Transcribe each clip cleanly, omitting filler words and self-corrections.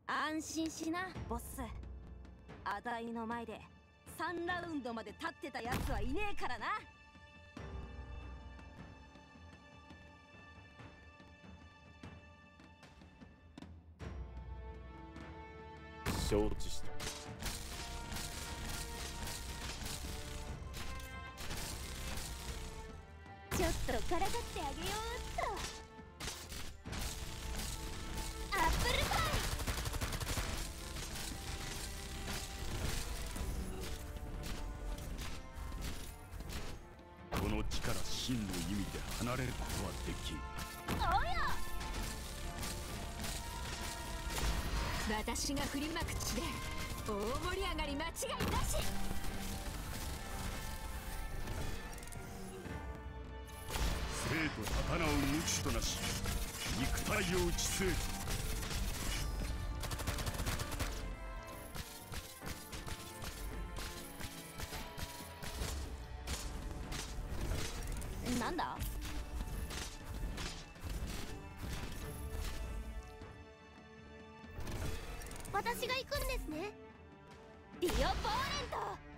安心しなボス。あたいの前で3ラウンドまで立ってたやつはいねえからな。 承知した。 ちょっとからかってあげようっと。アップルパイ。 この地から真の意味で離れることはできん。 おや、 私が振りまく地で大盛り上がり間違いなし。 生と刀を無知となし、肉体を打ち据える。 なんだ？ 私が行くんですね。ディオポーレント。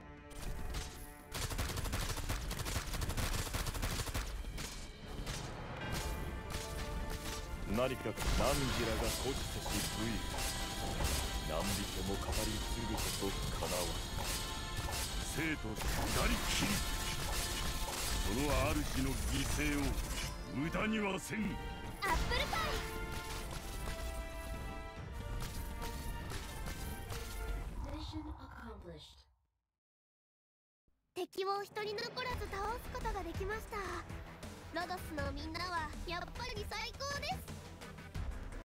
何か何時らが固辞せし武勇、何人も語り継ぐことかなわん。 生と左切り、その主の犠牲を無駄にはせん。 アップルパイ。敵を一人残らず倒すことができました。ロドスのみんなはやっぱり最高です。